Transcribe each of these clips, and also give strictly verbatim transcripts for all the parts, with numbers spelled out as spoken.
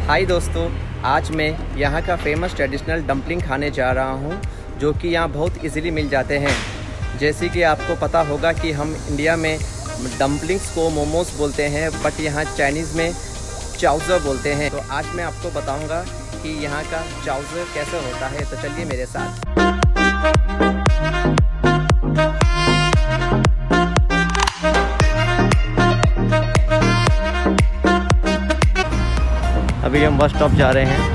हाय दोस्तों, आज मैं यहाँ का फेमस ट्रेडिशनल डम्पलिंग खाने जा रहा हूँ, जो कि यहाँ बहुत इजीली मिल जाते हैं। जैसे कि आपको पता होगा कि हम इंडिया में डम्पलिंग्स को मोमोज बोलते हैं, बट यहाँ चाइनीज़ में चाउज़र बोलते हैं। तो आज मैं आपको बताऊँगा कि यहाँ का चाउज़र कैसे होता है, तो चलिए मेरे साथ। अभी हम बस स्टॉप जा रहे हैं।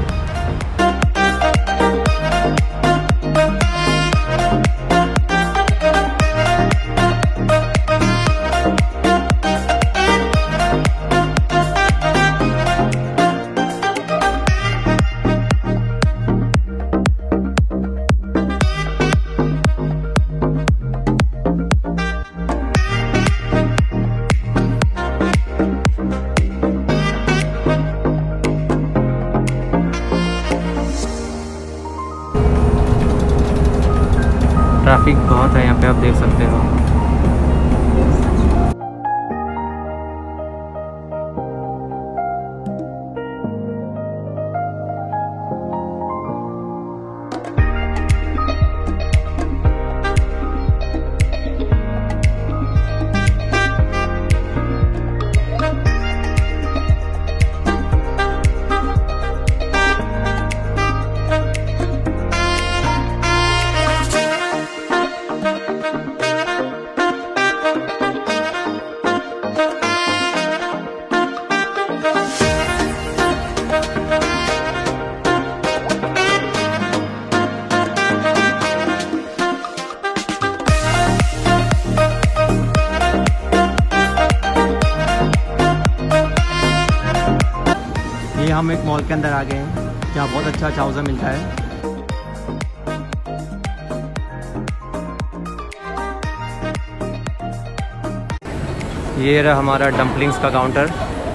ट्रैफिक बहुत है यहाँ पे, आप देख सकते हो। ये हम एक मॉल के अंदर आ गए हैं, जहाँ बहुत अच्छा चाउज़र मिलता है। ये रहा हमारा डम्पलिंग्स का काउंटर।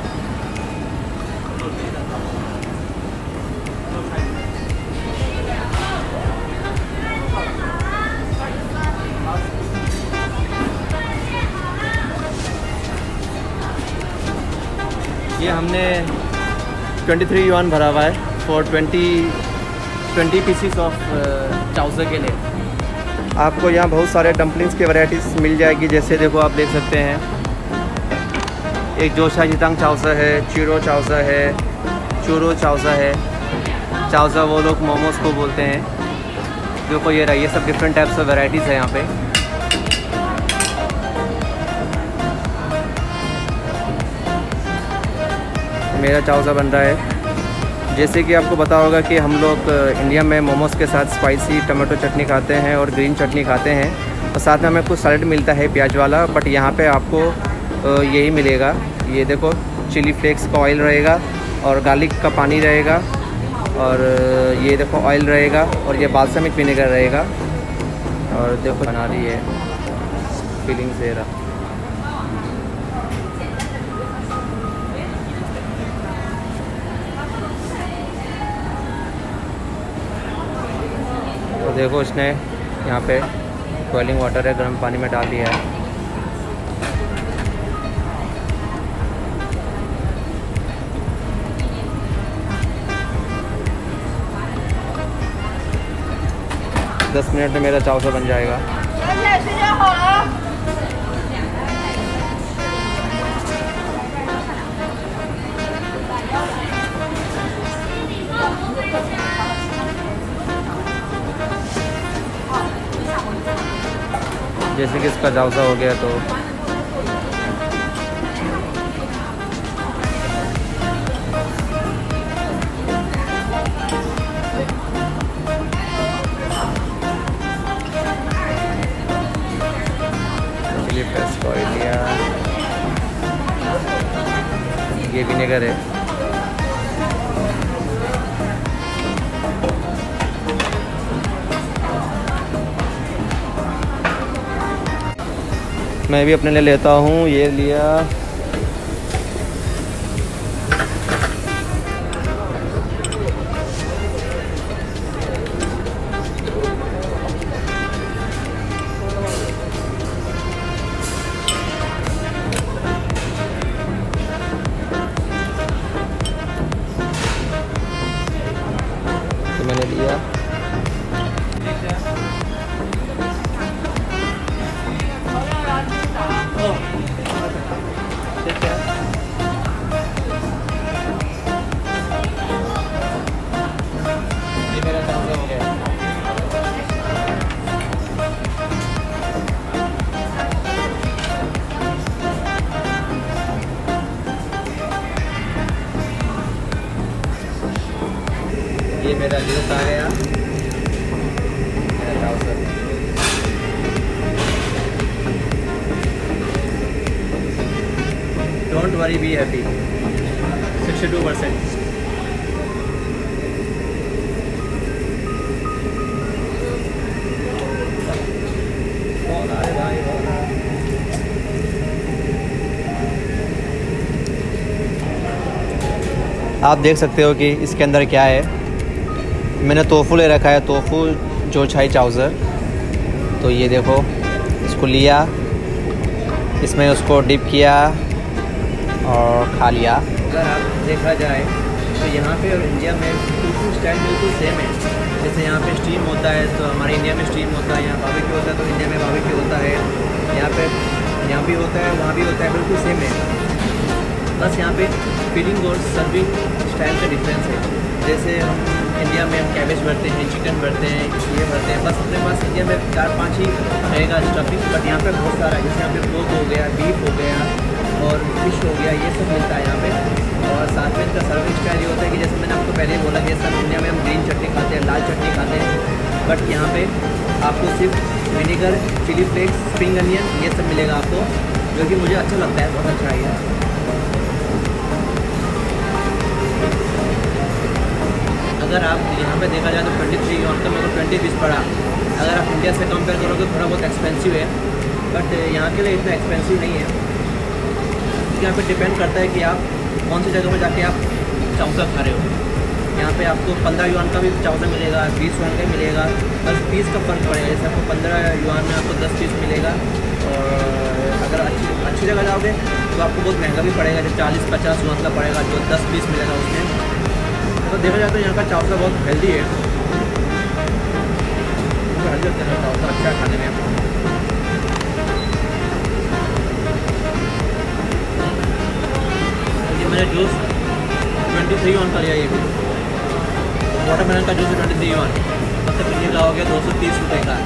ये हमने तेईस युआन भरा हुआ है फॉर बीस बीस पीसीस ऑफ चाउज़र के लिए। आपको यहाँ बहुत सारे डम्पलिंग्स के वैरायटीज़ मिल जाएगी। जैसे देखो, आप देख सकते हैं, एक जोशा जितांग चाउज़र है, चिरो चाउज़र है, चूरो चाउज़र है। चाउज़र वो लोग मोमोज को बोलते हैं। देखो ये रहा, ये सब डिफरेंट टाइप्स ऑफ वैरायटीज़ है यहाँ पे। मेरा चाउज़र बन रहा है। जैसे कि आपको पता होगा कि हम लोग इंडिया में मोमोज़ के साथ स्पाइसी टमाटो चटनी खाते हैं और ग्रीन चटनी खाते हैं, और साथ में हमें कुछ सैलेड मिलता है प्याज वाला। बट यहाँ पे आपको यही मिलेगा। ये देखो, चिली फ्लेक्स का ऑयल रहेगा और गार्लिक का पानी रहेगा, और ये देखो ऑयल रहेगा, और ये बाल्समिक विनेगर रहेगा। और देखो बना रही है, फीलिंग दे रहा। तो देखो, इसने यहाँ पे बॉइलिंग वाटर है, गर्म पानी में डाल दिया है। दस मिनट में मेरा चाउज़र बन जाएगा। जैसे कि इसका चाउज़र हो गया, तो चिली फ्लेक्स का ऑयल लिया, ये विनेगर है। मैं भी अपने लिए लेता हूँ, ये लिया। मेरा जूस आ गया, मेरा trouser. Don't worry be happy, sixty two percent. आप देख सकते हो कि इसके अंदर क्या है। मैंने तोफू ले रखा है, तोफू जो छाई चाउज़र। तो ये देखो, इसको लिया, इसमें उसको डिप किया और खा लिया। अगर आप देखा जाए तो यहाँ पे और इंडिया में तोफू स्टाइल बिल्कुल सेम है। जैसे यहाँ पे स्टीम होता है तो हमारे इंडिया में स्टीम होता है, यहाँ बारबेक्यू होता है तो इंडिया में बारबेक्यू होता है। यहाँ पे यहाँ भी होता है, वहाँ भी होता है, बिल्कुल सेम है। बस यहाँ पे फीलिंग और सर्विंग स्टाइल का डिफरेंस है। जैसे हम इंडिया में हम कैबेज भरते हैं, चिकन भरते हैं, ये भरते हैं, बस अपने पास इंडिया में चार पांच ही रहेगा स्टफिंग। बट यहाँ पे बहुत सारा है, जैसे यहाँ पे पोर्क हो गया, बीफ हो गया और फिश हो गया, ये सब मिलता है यहाँ पे। और साथ में इनका सर्विंग स्टाइल ये होता है कि जैसे मैंने आपको पहले बोला कि सब इंडिया में हम ग्रीन चटनी खाते हैं, लाल चटनी खाते हैं। बट यहाँ पे आपको सिर्फ vinegar, chilli flakes, spring onion ये सब मिलेगा आपको, जो कि मुझे अच्छा लगता है, बहुत अच्छा है। अगर आप यहाँ पे देखा जाए तो ट्वेंटी थ्री यून का मेरे को ट्वेंटी पीस पड़ा। अगर आप इंडिया से कंपेयर करोगे तो थोड़ा बहुत एक्सपेंसिव है, बट यहाँ के लिए इतना एक्सपेंसिव नहीं है। यहाँ पे डिपेंड करता है कि आप कौन सी जगह में जाके आप चाउज़र खा रहे हो। यहाँ पे आपको पंद्रह यून का भी चाउज़र मिलेगा, बीस यून का मिलेगा, बस पीस का फ़र्क पड़ेगा। जैसे आपको पंद्रह यून में आपको दस पीस मिलेगा, और अगर अच्छी अच्छी जगह जाओगे तो आपको बहुत महंगा भी पड़ेगा, जो चालीस पचास यून का पड़ेगा, जो दस पीस मिलेगा उसमें। तो देखा जाए तो यहाँ का चाउज़र बहुत हेल्दी है, हेल्दी लगता है चाउज़र, अच्छा है खाने में। ये मैंने जूस ट्वेंटी थ्री यून का लिया, ये भी वाटरमेलन का जूस ट्वेंटी थ्री यून, सबसे पीने का हो गया दो सौ तीस रुपये का।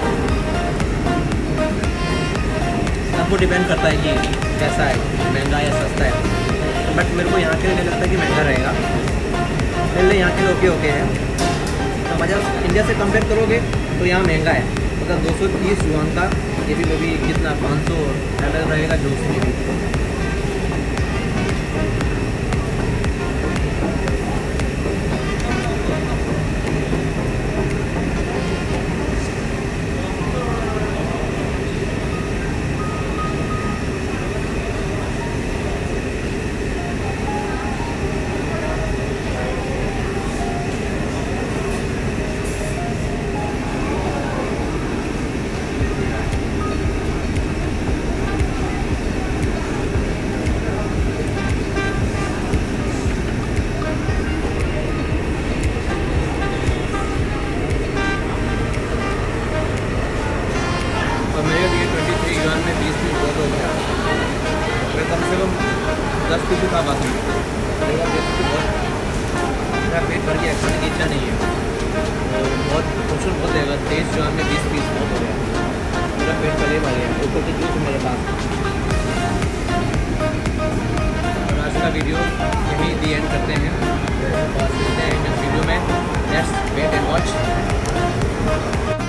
सबको डिपेंड करता है कि कैसा है, महंगा या सस्ता है। बट मेरे को यहाँ के लिए लगता है कि महंगा रहेगा, मेरे लिए यहाँ के लिए ओके ओके है। तो मतलब इंडिया से कंपेयर करोगे तो यहाँ महंगा है, मतलब दो सौ तीस यून का। ये भी वो भी कितना पाँच सौ एम एल रहेगा जूस में भी। दस पीस का बाकी मेरा पेट भर गया, खाने की इच्छा नहीं है। और बहुत पोर्शन बहुत देगा, तेईस जो में बीस पीस बहुत हो गया, मेरा पेट पहले भर गया, ऊपर से जूस मेरे पास। और आज का वीडियो यहीं दी एंड करते हैं, और मिलते हैं नेक्स्ट वीडियो में। Let's wait and watch.